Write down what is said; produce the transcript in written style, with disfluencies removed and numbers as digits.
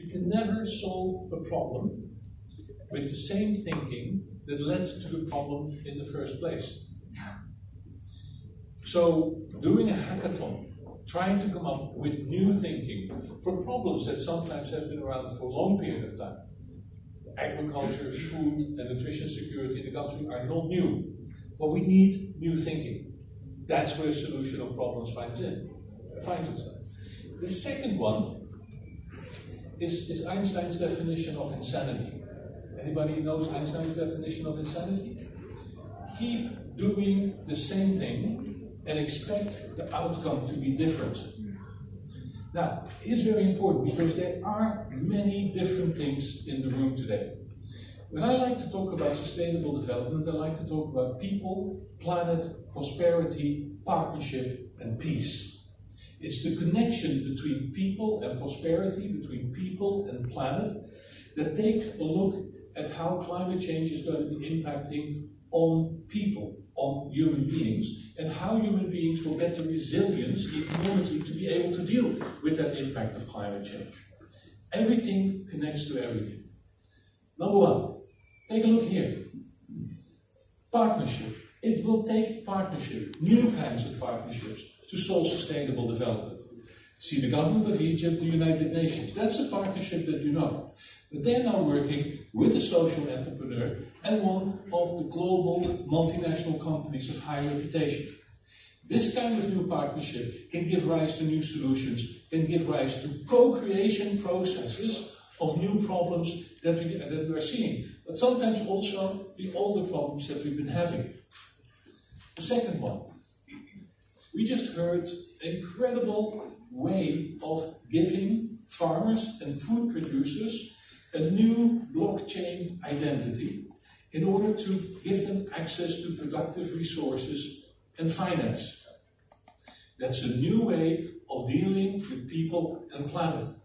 You can never solve a problem with the same thinking that led to the problem in the first place. So, doing a hackathon, trying to come up with new thinking for problems that sometimes have been around for a long period of time. Agriculture, food, and nutrition security in the country are not new, but we need new thinking. That's where the solution of problems finds itself. The second one is Einstein's definition of insanity. Anybody knows Einstein's definition of insanity? Keep doing the same thing and expect the outcome to be different. Now, it's very important because there are many different things in the room today. When I like to talk about sustainable development, I like to talk about people, planet, prosperity, partnership, and peace. It's the connection between people and prosperity, between people and planet, that takes a look at how climate change is going to be impacting on people, on human beings, and how human beings will get the resilience economically to be able to deal with that impact of climate change. Everything connects to everything. Number one, take a look here. Partnership. It will take partnership, new kinds of partnerships, to solve sustainable development. See, the government of Egypt, the United Nations, that's a partnership that you know. But they're now working with a social entrepreneur and one of the global multinational companies of high reputation. This kind of new partnership can give rise to new solutions, can give rise to co-creation processes of new problems that we are seeing, but sometimes also the older problems that we've been having. The second one, we just heard an incredible way of giving farmers and food producers a new blockchain identity in order to give them access to productive resources and finance. That's a new way of dealing with people and planet.